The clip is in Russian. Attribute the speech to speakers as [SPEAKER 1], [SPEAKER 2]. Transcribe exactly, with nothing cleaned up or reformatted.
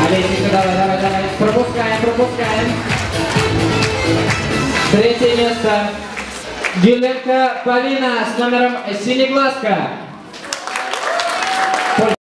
[SPEAKER 1] Олесенька, давай, давай, давай. Пропускаем, пропускаем. Третье место. Гюленко Полина с номером «Синеглазка».